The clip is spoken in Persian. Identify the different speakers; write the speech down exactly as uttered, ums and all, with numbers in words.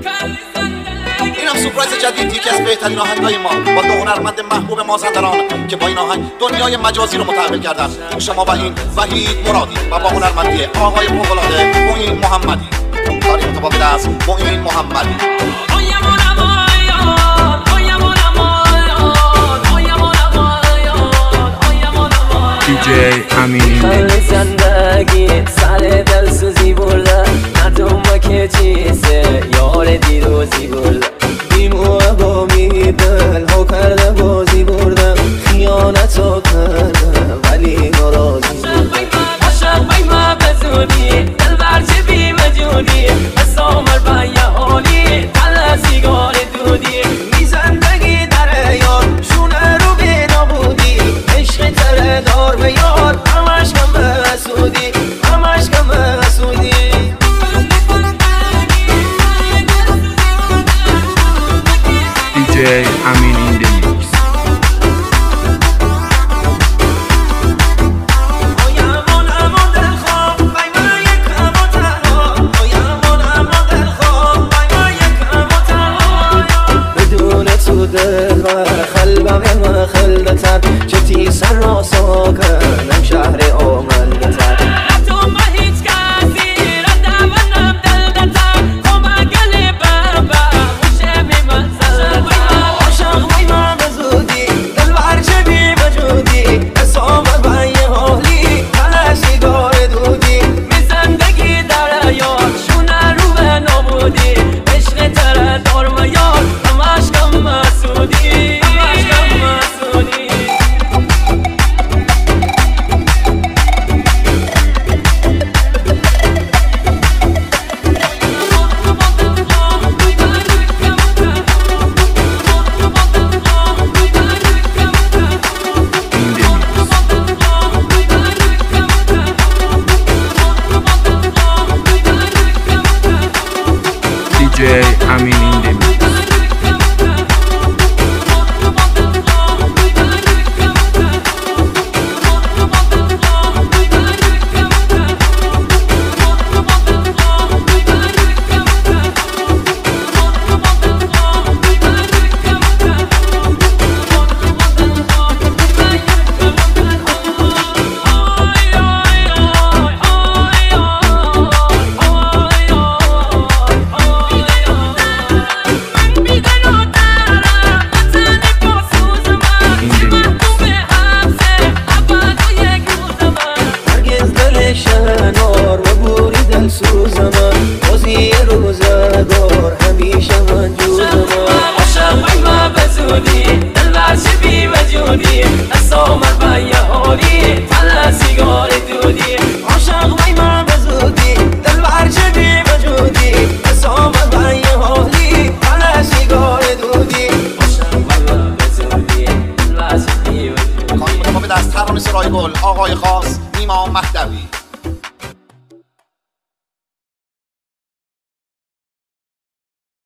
Speaker 1: اینم سورپرایز جدید، یکی از بهترین آهنگای ما با دو هنرمند محبوب مازندران که با این آهنگ دنیای مجازی رو متحول کردن. شما و این وحید مرادی و با هنرمندی آقای فوق‌العاده معین محمدی. کاری متفاوت است. معین محمدی
Speaker 2: دی جی امین
Speaker 3: زندگی سر دل سوزی برده ندوم که چیزه یار دیروزی برده بیموه با میدل ها کرده بازی برده خیانت ها کرده ولی ناراضی برده عاشق بیمه بزودی دل برچه بی مجودی بسامر با یه حالی تل سیگار دودی می زندگی در یار شونه رو بی نبودی عشق تره دار به یار همش کم مسودی همش کم مسودی
Speaker 2: دی جی امین این دمیکس
Speaker 3: خلبم و خلدتر چتی سر را ساکنم شهر آملدتر نتوم با هیچ کسی ردونم دلدتر کمک گلی بابا موشه می منزلتر عاشق بیمه بزودی دل برچه بی وجودی اسامت با یه حالی تل سیگار دودی می زندگی در یار شونه رو به نبودی عشق تره دار و یار همش کم مسودی
Speaker 2: دی جی امین این دمیکس
Speaker 3: شنار و بوری دل سوزمان بازی روزگار همیشه من جوزمان عاشق بیمه بزودی دل برچه بی وجودی اسامر با یه حالی تل سیگار دودی عاشق بیمه بزودی دل برچه بی وجودی اسامر با یه حالی تل سیگار دودی عاشق بیمه بزودی دل برچه بی وجودی
Speaker 1: کاری متفاوت است. ترانه سرای گل آقای خاص نیما مهدوی.